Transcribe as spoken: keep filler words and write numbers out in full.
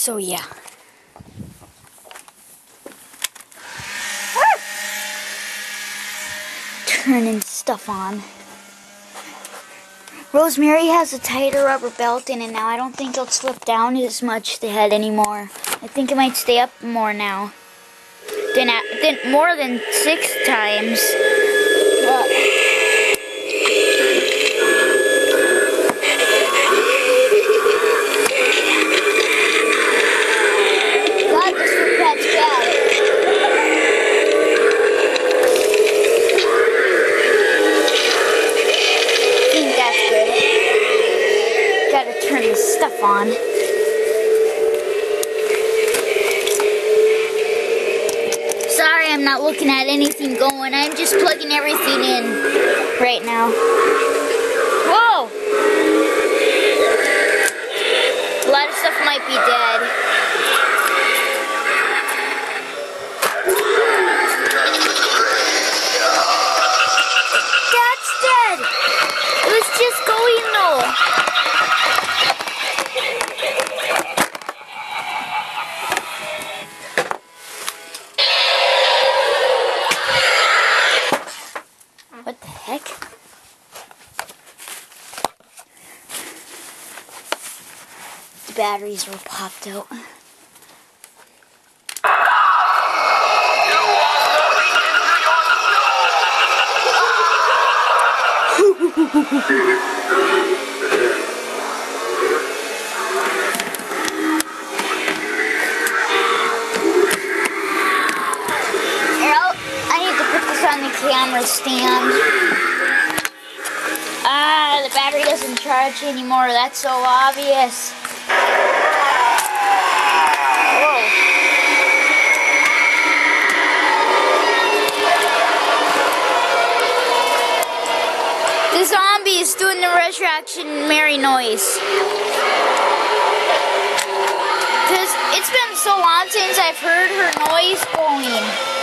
So yeah. Turning stuff on. Rosemary has a tighter rubber belt in it now. I don't think it'll slip down as much the head anymore. I think it might stay up more now. Than, at, than more than six times. Uh, God, this footpad's bad. I think that's good. Gotta turn this stuff on. Sorry, I'm not looking at anything going. I'm just plugging everything in right now. Whoa! A lot of stuff might be dead. That's dead! It was just going though. What the heck? The batteries were popped out. I need to put this on the camera stand. Ah, the battery doesn't charge anymore. That's so obvious. Whoa. The zombie is doing the resurrection Mary noise. Because it's been so long since I've heard her noise going.